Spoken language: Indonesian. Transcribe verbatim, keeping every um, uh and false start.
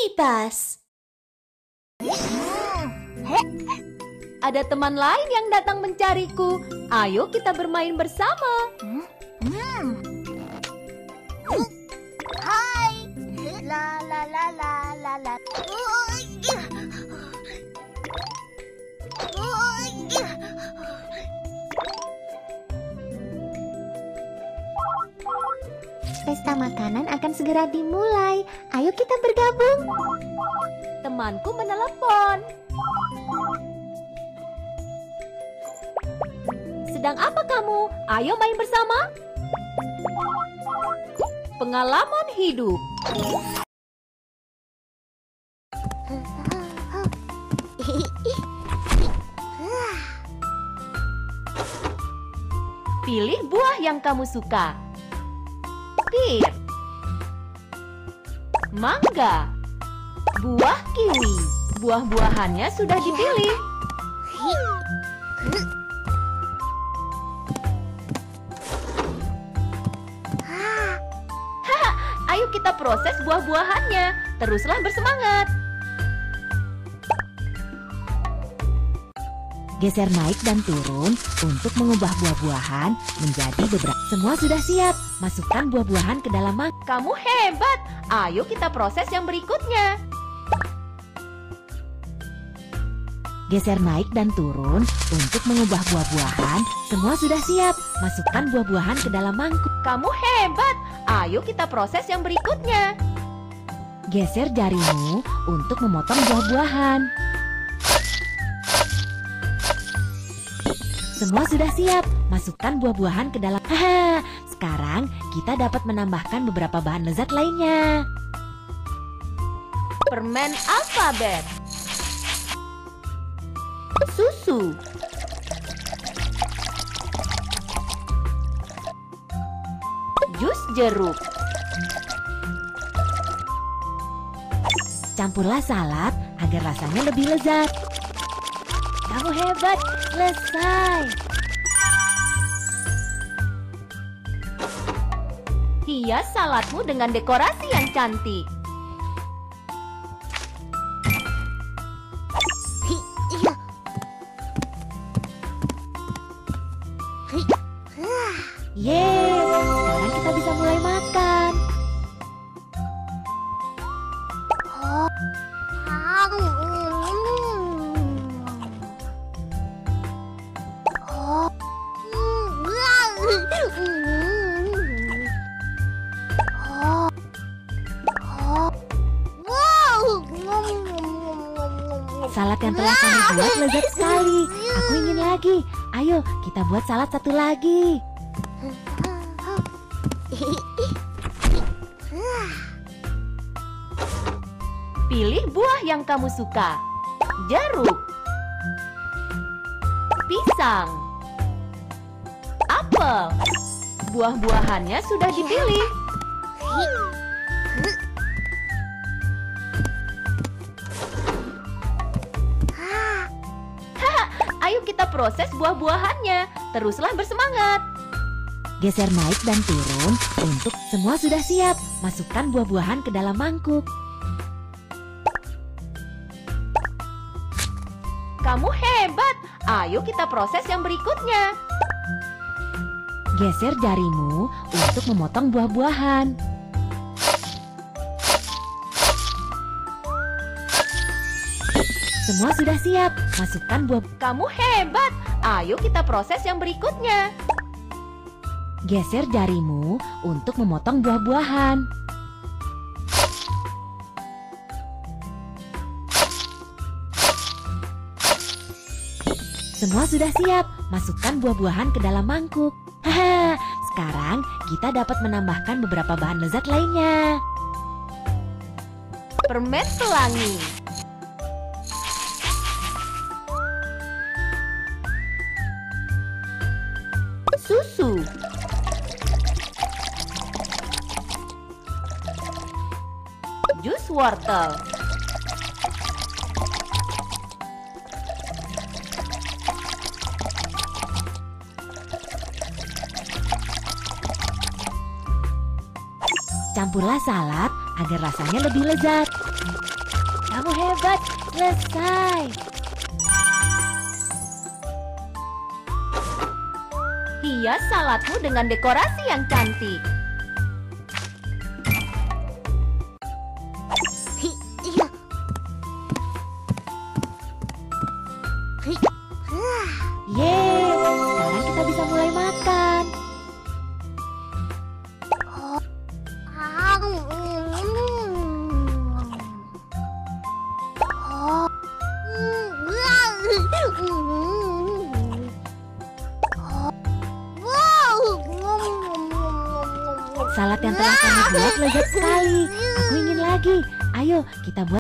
aktivitas. Ada teman lain yang datang mencariku. Ayo kita bermain bersama. Hai. La la la la la la. Pesta makanan akan segera dimulai. Ayo kita bergabung. Temanku menelepon. Sedang apa kamu? Ayo main bersama. Pengalaman hidup. Pilih buah yang kamu suka. Pir, mangga, buah kiwi. Buah-buahannya sudah dipilih. Haha, ayo kita proses buah-buahannya. Teruslah bersemangat. Geser naik dan turun untuk mengubah buah-buahan menjadi beberapa. Semua sudah siap. Masukkan buah-buahan ke dalam mangkuk. Kamu hebat. Ayo kita proses yang berikutnya. Geser naik dan turun untuk mengubah buah-buahan. Semua sudah siap. Masukkan buah-buahan ke dalam mangkuk. Kamu hebat. Ayo kita proses yang berikutnya. Geser jarimu untuk memotong buah-buahan. Semua sudah siap. Masukkan buah-buahan ke dalam. Haha, sekarang kita dapat menambahkan beberapa bahan lezat lainnya. Permen alfabet. Susu. Jus jeruk. Campurlah salad agar rasanya lebih lezat. Kamu hebat, selesai. Hias saladmu dengan dekorasi yang cantik. Yeay, sekarang kita bisa mulai makan. Salad yang telah kami buat lezat sekali. Aku ingin lagi. Ayo, kita buat salad satu lagi. Pilih buah yang kamu suka. Jeruk, pisang, apel. Buah-buahannya sudah dipilih. Haha, ayo kita proses buah-buahannya. Teruslah bersemangat. Geser naik dan turun untuk semua sudah siap. Masukkan buah-buahan ke dalam mangkuk. Kamu hebat. Ayo kita proses yang berikutnya. Geser jarimu untuk memotong buah-buahan. Semua sudah siap. Masukkan buah. Kamu hebat. Ayo kita proses yang berikutnya. Geser jarimu untuk memotong buah-buahan. Semua sudah siap. Masukkan buah-buahan ke dalam mangkuk. Haha, sekarang kita dapat menambahkan beberapa bahan lezat lainnya. Permen pelangi. Susu. Jus wortel. Campurlah salad agar rasanya lebih lezat. Kamu hebat, selesai. Hias saladmu dengan dekorasi yang cantik. Hi, iya. Hi. Yeay, sekarang kita bisa mulai makan. Ah, mm, oh. Mm, ah, mm. Wow. Salad yang telah kami buat lezat sekali. Aku ingin lagi. Ayo, kita buat